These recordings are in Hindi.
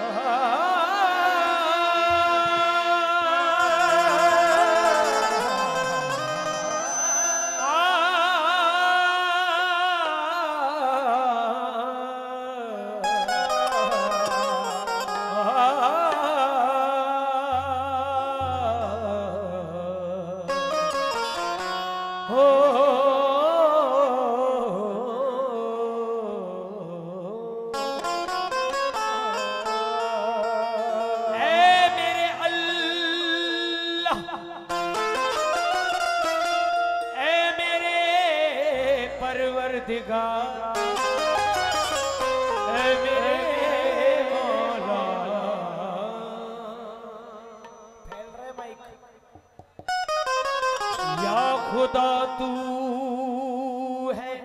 खुदा तू है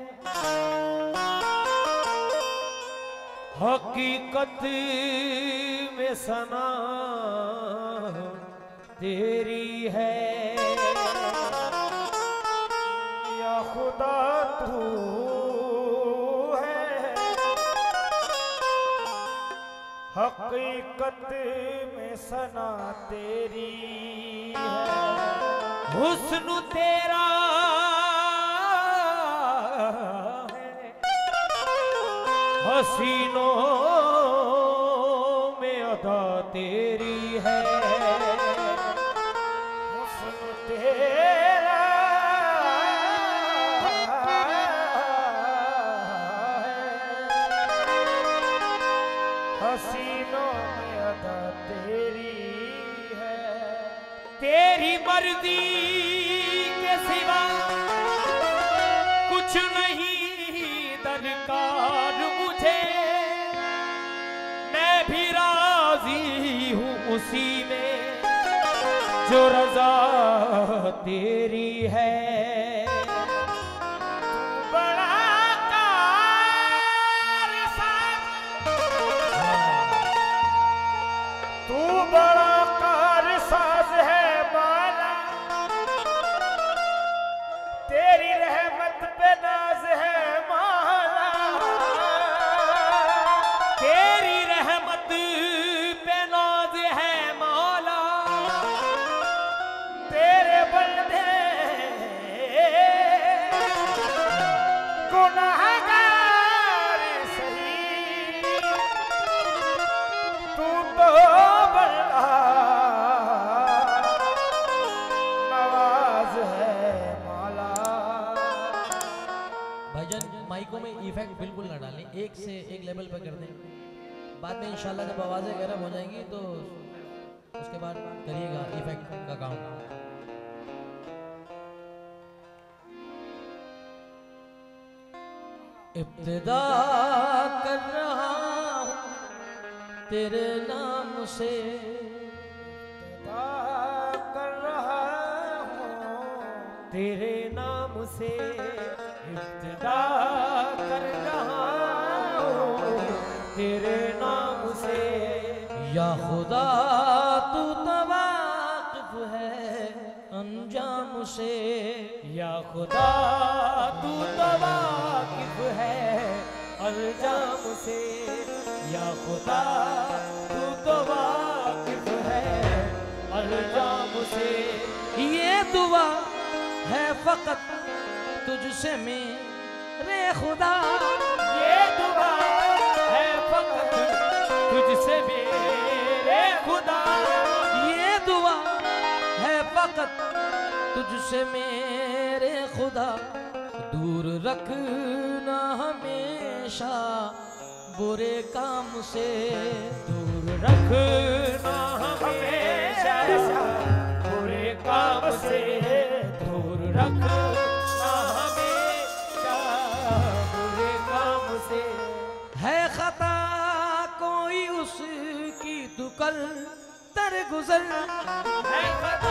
हकीकत में सना तेरी है या खुदा तू है हकीकत में सना तेरी है हुस्न तेरा है हसीनों में अदा तेरी है हुस्न तेरा है हसीनों में अदा तेरी है तेरी मर्जी के सिवा कुछ नहीं दरकार मुझे मैं भी राजी हूँ उसी में जो रजा तेरी है तू बड़ा कारसाज है माला तेरी रहमत पे नाज है माला तेरी रहमत पे नाज है माला तेरे बंदे गुनाहगार सही तू तो माइकों में इफेक्ट बिल्कुल ना डालें, एक से एक लेवल पर कर दें। बाद में इंशाल्लाह जब आवाज़ें गर्म हो जाएंगी तो उसके बाद करिएगा इफेक्ट का काम। इब्तिदा कर रहा हूँ तेरे नाम से, इब्तिदा कर रहा हूँ तेरे नाम से, इब्तिदा कर रहा हूँ तेरे नाम से। या खुदा तू तो वाकिफ है अंजाम से, या खुदा तू तो वाकिफ है अंजाम से, या खुदा तू तो वाकिफ है अंजाम से। ये दुआ है फकत तुझसे मेरे खुदा, ये दुआ है फकत तुझसे मेरे खुदा, ये दुआ है फकत तुझसे मेरे खुदा। दूर रखना हमेशा बुरे काम से, दूर रखना हमेशा बुरे काम से, दूर रखना हमेशा बुरे काम से। है खता कोई उसकी तू कल दरगुजर, है खता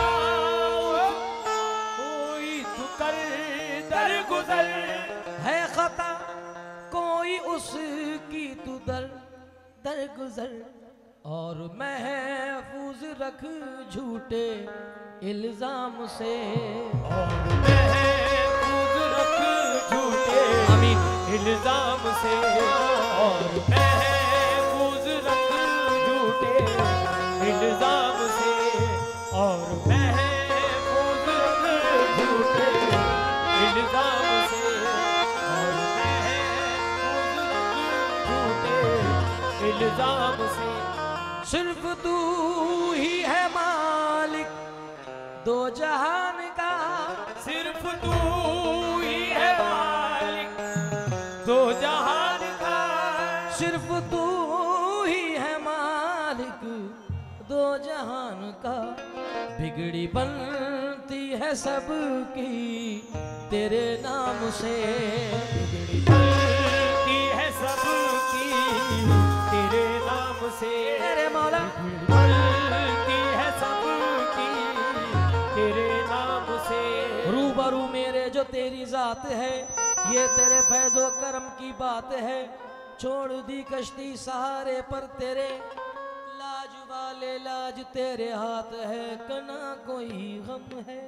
कोई तू कर दरगुजर, है खता कोई उसकी तू दरगुजर। और महफूज रख झूठे इल्जाम से, और महफूज रख झूठे इल्जाम से, और महफूज रख इल्जाम से और महफूज रख झूठे इल्जाम से और महफूज रख झूठे इल्जाम से। सिर्फ तू ही है मालिक दो जहान का, सिर्फ तू ही है मालिक दो जहान का, सिर्फ तू ही है मालिक दो जहान का। बिगड़ी बनती है सबकी तेरे नाम से, बिगड़ी बनती है सबकी तेरे नाम से। तेरे मौला बनती है सबकी तेरे नाम से। रूबरू मेरे जो तेरी जात है, ये तेरे फैजो करम की बात है। छोड़ दी कश्ती सहारे पर तेरे, लाज वाले लाज तेरे हाथ है, कना कोई गम है।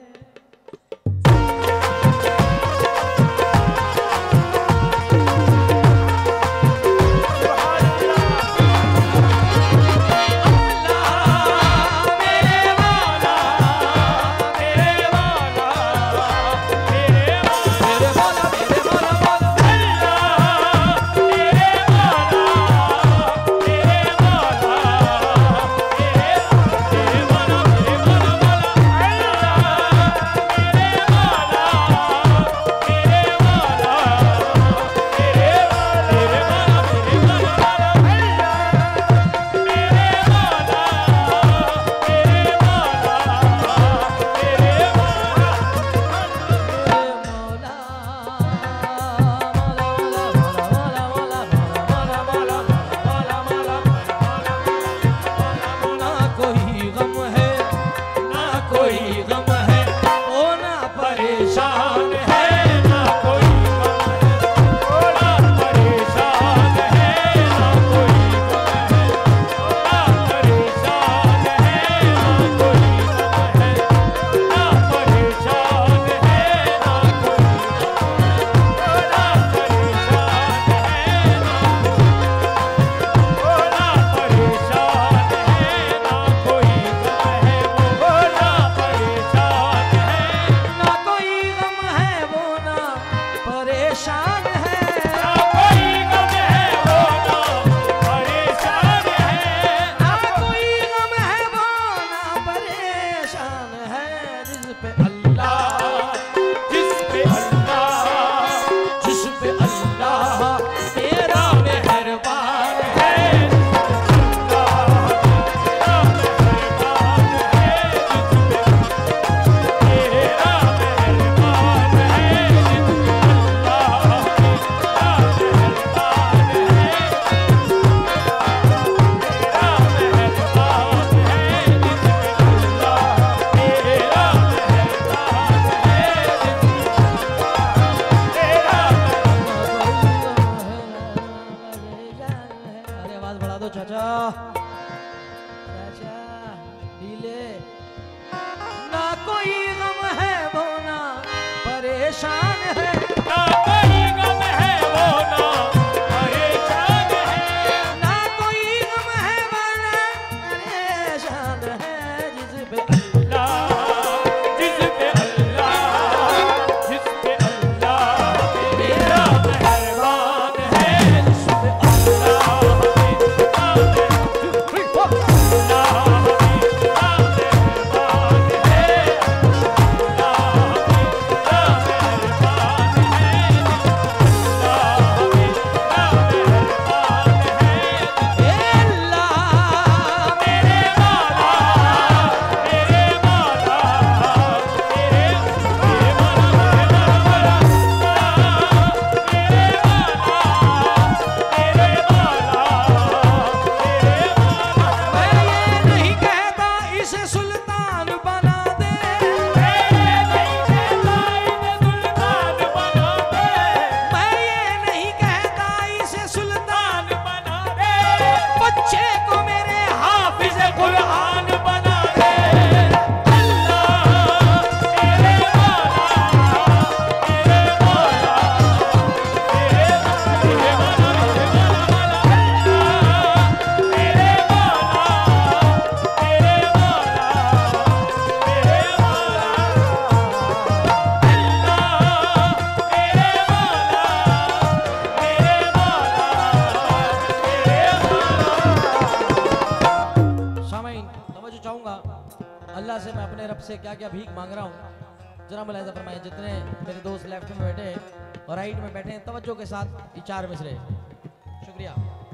अल्लाह से, मैं अपने रब से क्या क्या भीख मांग रहा हूँ, जरा मुलाहिजा फरमाए। जितने मेरे दोस्त लेफ्ट में बैठे हैं और राइट में बैठे हैं, तवज्जो के साथ ये 4 मिसरे। शुक्रिया।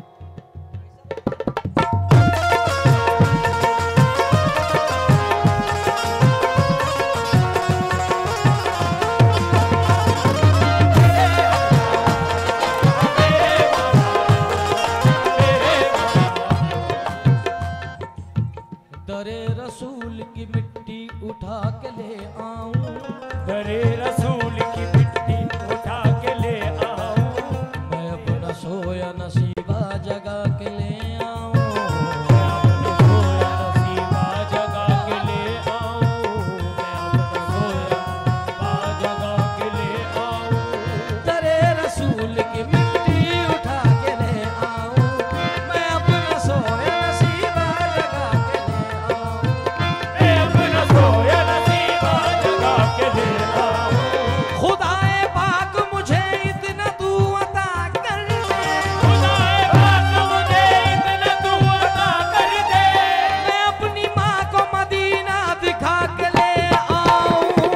दरे रसूल की मिट्टी उठा के ले आऊं, दरे रसूल की मिट्टी उठा के ले आऊं, मैं अपना सोया नसीबा जगा के ले आऊं, मैं अपना सोया नसीबा जगा के ले आऊं, मैं अपना सोया जगा के ले आऊं, दरे रसूल की मिट्टी उठा के ले आऊं, मैं अपना सोया नसीबा जगा के ले आऊं, मैं अपना सोया नसीबा जगा के ले आऊं। खुदाए पाक मुझे इतना तू अता कर दे, खुदाए पाक मुझे इतना तू अता कर दे, मैं अपनी माँ को मदीना दिखा के ले आऊं।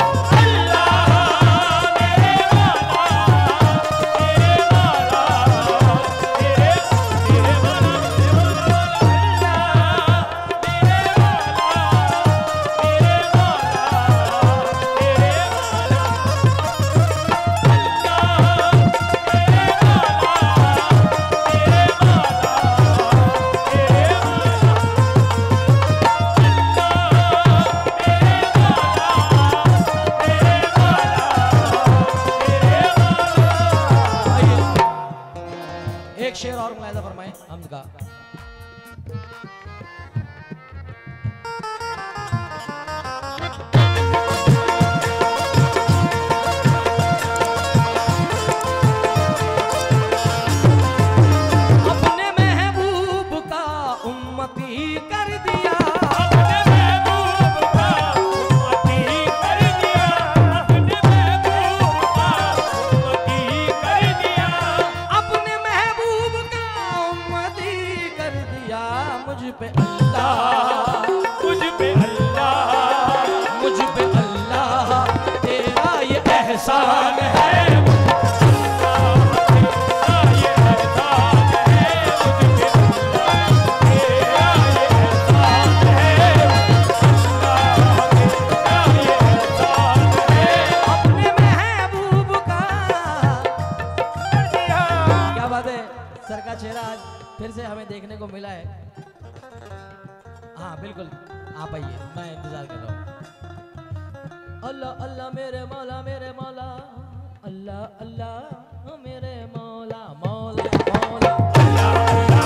अल्लाह मेरे वाला तेरे वाला तेरे तेरे वाला आइए, एक शेर और मुलाहिजा फरमाएं हम्द का। अपने महबूब का उम्मती कर दिया, अपने महबूब का उम्मती कर दिया, अपने महबूब का उम्मती कर दिया, अपने महबूब का उम्मती कर दिया। मुझ पे अल्लाह, मुझ पे अल्लाह, मुझ पे अल्लाह तेरा ये एहसान है। अपने महबूब का, क्या बात है, सर का चेहरा आज फिर से हमें देखने को मिला है। हाँ बिल्कुल, आप आइए, मैं इंतजार कर रहा हूँ। अल्लाह अल्लाह मेरे मौला, मेरे मौला, अल्लाह अल्लाह मेरे मौला, मौला मौला।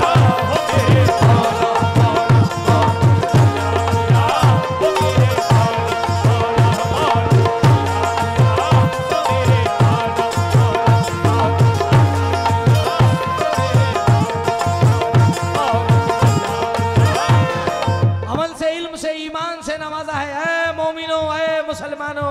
अमल से, इल्म से, ईमान से नवाजा है। ऐ मोमिनो, ऐ मुसलमानों,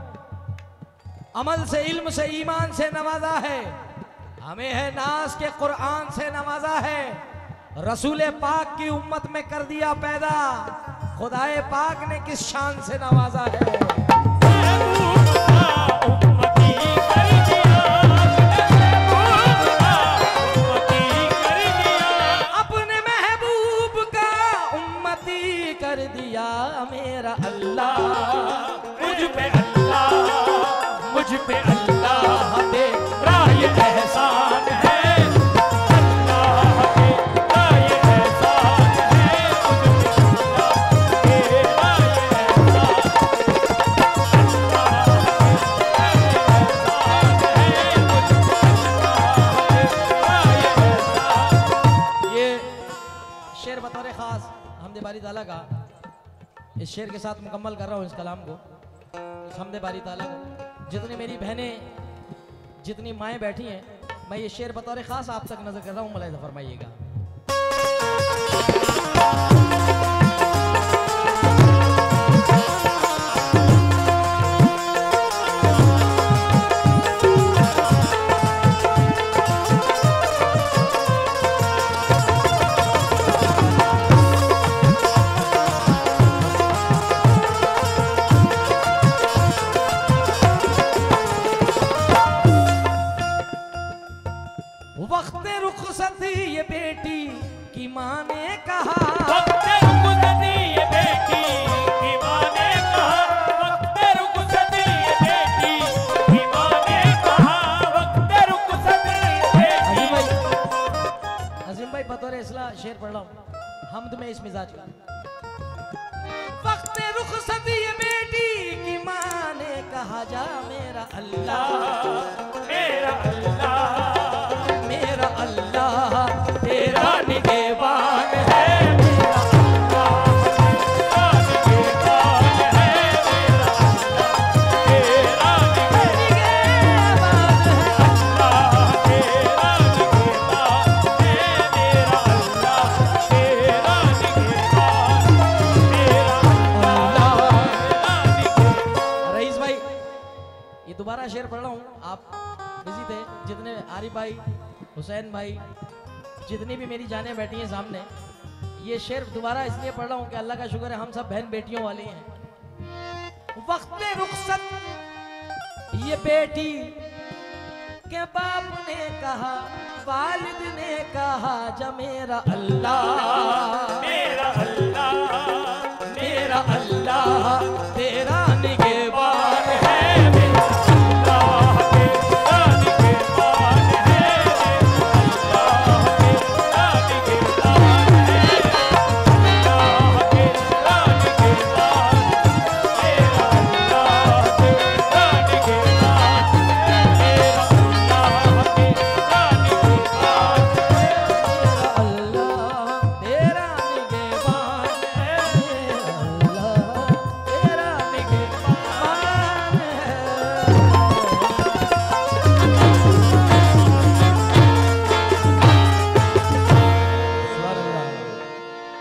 अमल से, इल्म से, ईमान से नवाजा है। हमें है नाज के कुरान से नवाजा है। रसूल पाक की उम्मत में कर दिया पैदा। खुदाए पाक ने किस शान से नवाजा है। अपने महबूब का उम्मती कर दिया मेरा अल्लाह। मुझ पे अल्लाह, मुझ पे अल्लाह तेरा ये एहसान है, अल्लाह तेरा ये एहसान है, मुझ पे अल्लाह तेरा ये एहसान है, ये शेर बतौर खास हमदे बारी ताला का, इस शेर के साथ मुकम्मल कर रहा हूँ इस कलाम को, इस हमदे बारी ताला को। जितनी मेरी बहनें, जितनी माएँ बैठी हैं, मैं ये शेर बतौर खास आप तक नजर कर रहा हूँ, मुलाहिजा फरमाइएगा। मिजाज का। वक्त रुखसत ये बेटी की माँ ने कहा, जा मेरा अल्लाह, मेरा अल्लाह, मेरा अल्लाह तेरा निगहबान है। दोबारा शेर पढ़ रहा हूँ, आप बिजी थे। जितने आरिफ भाई, हुसैन भाई, जितनी भी मेरी जानें बैठी हैं सामने, ये शेर दोबारा इसलिए पढ़ रहा हूँ कि अल्लाह का शुक्र है हम सब बहन बेटियों वाली हैं। वक्त रुखसत ये बेटी के बाप ने कहा, वालिद ने कहा, जा मेरा अल्लाह,